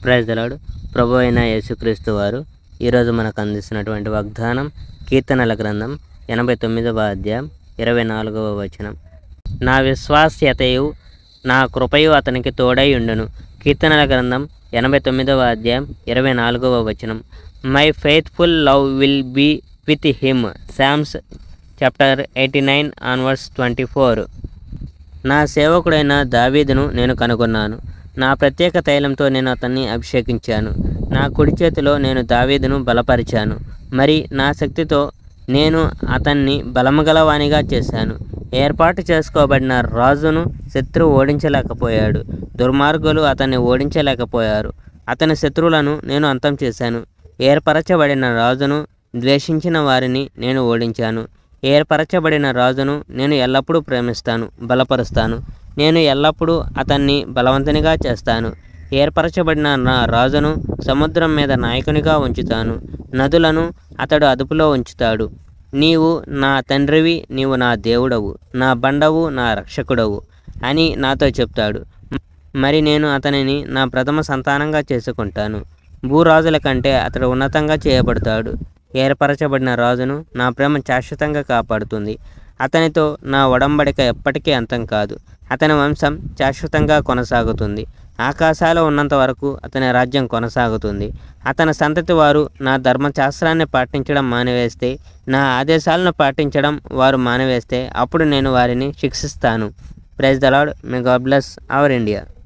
Praise the lord. ప్రభు అయిన యేసుక్రీస్తు వారు ఈరోజు మనకు అందిస్తున్నటువంటి వాగ్దానం కీర్తనల గ్రంథం 89వ అధ్యాయం 24వ వచనం. నా విశ్వాస్యతయు నా కృపయు అతనికి తోడై ఉండును. కీర్తనల గ్రంథం 89వ అధ్యాయం 24వ వచనం. My faithful love will be with him. Psalms chapter 89 onwards 24. నా సేవకుడైన దావీదును నేను కనుగొన్నాను. నా ప్రత్యేక తైలంతో నేను అతన్ని అభిషేకించాను. నా కుడి చేతిలో నేను దావీదును బలపరిచాను. మరి నా శక్తితో నేను అతన్ని బలముగలవానిగా చేశాను. ఏర్పాటు చేసుకోబడిన రాజును శత్రువు ఓడించలేకపోయాడు. దుర్మార్గులు అతన్ని ఓడించలేకపోయారు. అతని శత్రువులను నేను అంతం చేశాను. ఏర్పరచబడిన రాజును ద్వేషించిన వారిని నేను ఓడించాను. ఏర్పరచబడిన రాజును నేను ఎల్లప్పుడూ ప్రేమిస్తాను, బలపరుస్తాను. నేను ఎల్లప్పుడూ అతన్ని బలవంతునిగా చేస్తాను. ఏర్పరచబడిన నా రాజును సముద్రం మీద నాయకునిగా ఉంచుతాను. నదులను అతడు అదుపులో ఉంచుతాడు. నీవు నా తండ్రివి, నీవు నా దేవుడవు, నా బండవు, నా రక్షకుడవు అని నాతో చెప్తాడు. మరి నేను అతనిని నా ప్రథమ సంతానంగా చేసుకుంటాను. భూరాజుల కంటే అతడు ఉన్నతంగా చేయబడతాడు. ఏర్పరచబడిన రాజును నా ప్రేమ శాశ్వతంగా కాపాడుతుంది. అతనితో నా ఒడంబడిక ఎప్పటికీ అంతం కాదు. అతని వంశం శాశ్వతంగా కొనసాగుతుంది. ఆకాశాలు ఉన్నంత వరకు అతని రాజ్యం కొనసాగుతుంది. అతని సంతతి వారు నా ధర్మశాస్త్రాన్ని పాటించడం మానివేస్తే, నా ఆదేశాలను పాటించడం వారు మానివేస్తే, అప్పుడు నేను వారిని శిక్షిస్తాను. Praise the lord. May God bless our India.